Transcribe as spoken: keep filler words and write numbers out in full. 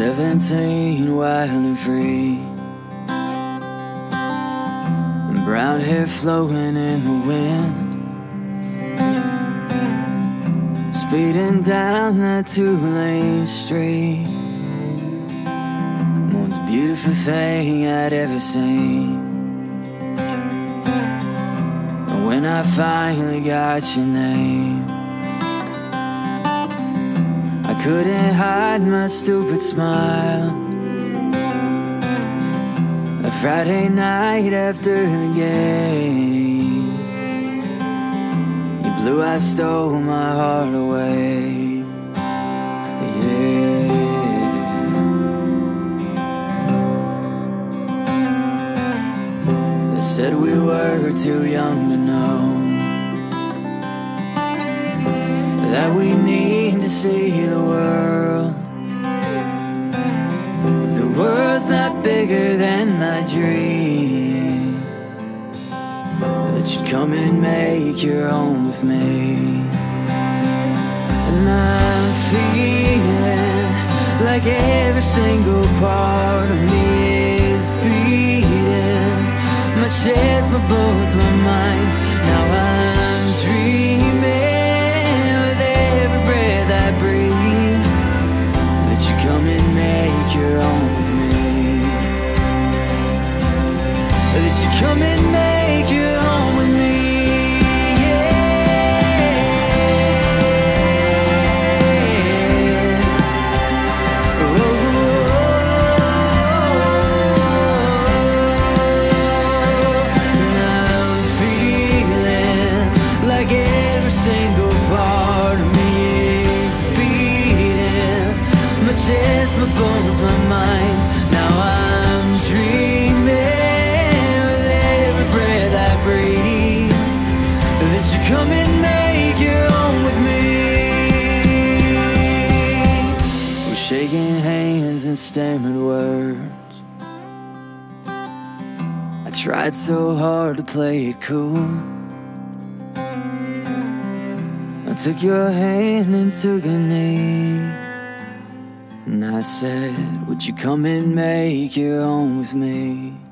Seventeen, wild and free, and brown hair flowing in the wind, speeding down that two-lane street. Most beautiful thing I'd ever seen. And when I finally got your name, I couldn't hide my stupid smile. A Friday night after the game, you blew, I stole my heart away. Yeah. They said we were too young to know that we need to see the world. The world's not bigger than my dream, that you'd come and make your home with me. And I'm feeling like every single part of me is beating. My chest, my bones, my mind. Now I'm dreaming that you come and make your own with me. That you come and make your own with me. Yeah. Oh, and I'm feeling like every single part of me, my chest, my bones, my mind. Now I'm dreaming with every breath I breathe, that you come and make your own with me. We're shaking hands and stammered words. I tried so hard to play it cool. I took your hand and took a knee, and I said, would you come and make your own with me?